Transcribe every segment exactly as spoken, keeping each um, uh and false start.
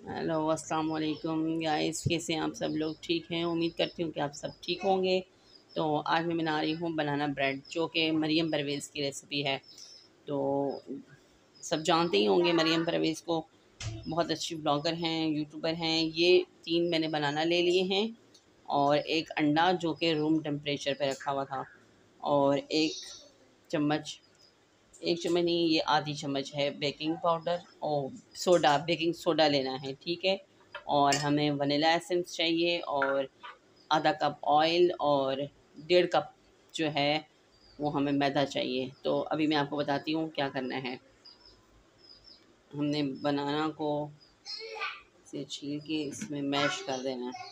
Hello अस्सलाम वालेकुम guys, कैसे हैं आप सब लोग? ठीक हैं, उम्मीद करती हूँ कि आप सब ठीक होंगे। तो आज मैं बना रही हूँ बनाना ब्रेड, जो कि मरियम परवेज़ की रेसिपी है। तो सब जानते ही होंगे मरियम परवेज़ को, बहुत अच्छी ब्लॉगर हैं, यूट्यूबर हैं। ये तीन मैंने बनाना ले लिए हैं और एक अंडा जो कि रूम टेम्परेचर पे रखा हुआ था, और एक चम्मच एक चम्मच नहीं, ये आधी चम्मच है बेकिंग पाउडर और सोडा, बेकिंग सोडा लेना है, ठीक है। और हमें वनीला एसेंस चाहिए और आधा कप ऑयल और डेढ़ कप जो है वो हमें मैदा चाहिए। तो अभी मैं आपको बताती हूँ क्या करना है। हमने बनाना को से छील के इसमें मैश कर देना है।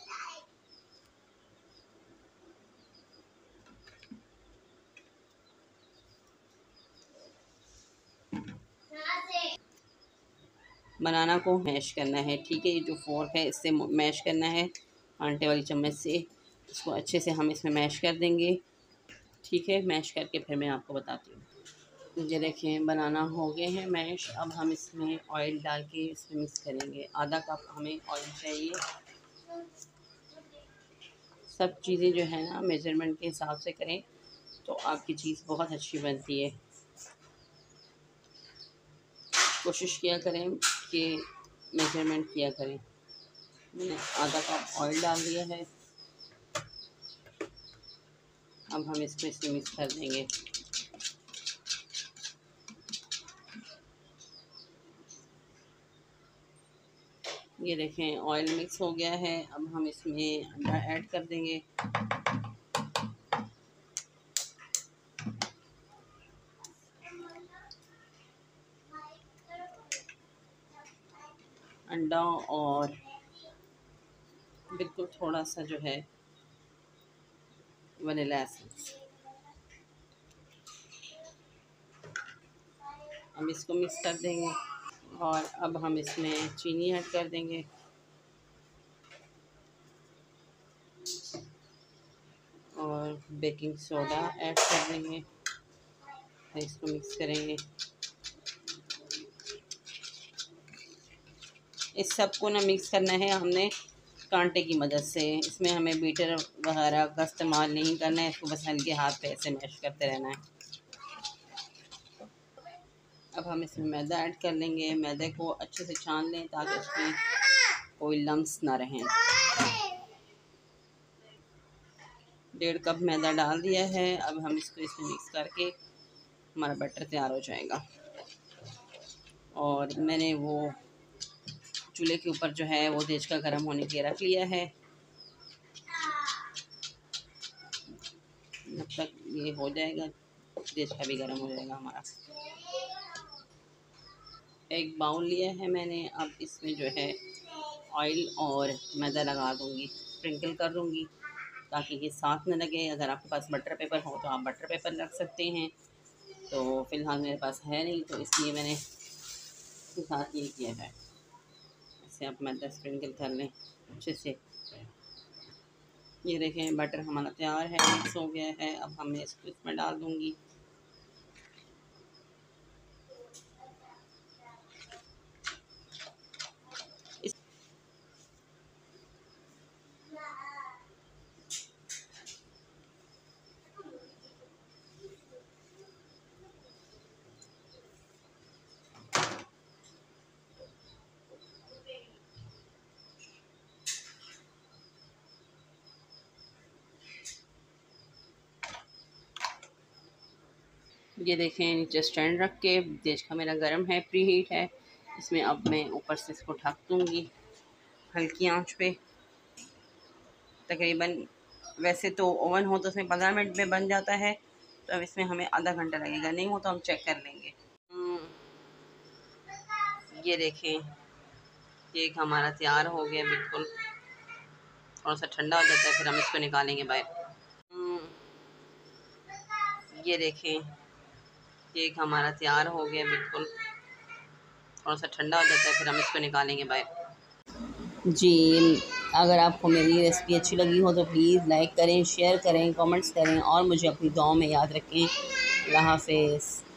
बनाना को मैश करना है, ठीक है। ये जो फोर्क है इससे मैश करना है, आटे वाली चम्मच से इसको अच्छे से हम इसमें मैश कर देंगे, ठीक है। मैश करके फिर मैं आपको बताती हूँ। ये देखें बनाना हो गए हैं मैश। अब हम इसमें ऑयल डाल के इसमें मिक्स करेंगे। आधा कप हमें ऑयल चाहिए। सब चीज़ें जो है ना मेजरमेंट के हिसाब से करें तो आपकी चीज़ बहुत अच्छी बनती है। कोशिश किया करें कि मेजरमेंट किया करें। मैंने आधा कप ऑयल डाल दिया है। अब हम इसको इसमें मिक्स कर देंगे। ये देखें ऑयल मिक्स हो गया है। अब हम इसमें अंडा ऐड कर देंगे। अंडा और बिल्कुल थोड़ा सा जो है वनीला एसेंस। हम इसको मिक्स कर देंगे और अब हम इसमें चीनी ऐड कर देंगे और बेकिंग सोडा ऐड कर देंगे। इसको मिक्स करेंगे। इस सब को ना मिक्स करना है हमने कांटे की मदद से। इसमें हमें बीटर वगैरह का इस्तेमाल नहीं करना है। इसको बस हल्के हाथ पे ऐसे मैश करते रहना है। अब हम इसमें मैदा ऐड कर लेंगे। मैदे को अच्छे से छान लें ताकि उसमें कोई लम्स ना रहें। डेढ़ कप मैदा डाल दिया है। अब हम इसको इसमें मिक्स करके हमारा बैटर तैयार हो जाएगा। और मैंने वो चूल्हे के ऊपर जो है वो देच का गर्म होने के लिए रख लिया है। जब तक ये हो जाएगा देच का भी गर्म हो जाएगा हमारा। एक बाउल लिया है मैंने। अब इसमें जो है ऑयल और मैदा लगा दूंगी, स्प्रिंकल कर दूंगी ताकि ये साथ में लगे। अगर आपके पास बटर पेपर हो तो आप बटर पेपर रख सकते हैं। तो फ़िलहाल मेरे पास है नहीं, तो इसलिए मैंने इसके साथ ये किया है। इससे आप मैदा स्प्रिंकल कर लें अच्छे से। ये देखें बटर हमारा तैयार है, मिक्स हो गया है। अब हम इसको इसमें डाल दूँगी। इस ये देखें नीचे स्टैंड रख के, देश का मेरा गर्म है, प्री हीट है। इसमें अब मैं ऊपर से इसको ढक दूँगी हल्की आंच पे। तकरीबन वैसे तो ओवन हो तो उसमें पंद्रह मिनट में बन जाता है, तो अब इसमें हमें आधा घंटा लगेगा। नहीं हो तो हम चेक कर लेंगे। ये देखें केक हमारा तैयार हो गया बिल्कुल। थोड़ा सा ठंडा हो जाता है फिर हम इसको निकालेंगे बाहर। ये देखें केक हमारा तैयार हो गया बिल्कुल। थोड़ा सा ठंडा हो जाता है फिर हम इसको निकालेंगे बाहर। जी, अगर आपको मेरी रेसिपी अच्छी लगी हो तो प्लीज़ लाइक करें, शेयर करें, कमेंट्स करें और मुझे अपनी दुआओं में याद रखें। अल्लाह हाफ़िज़।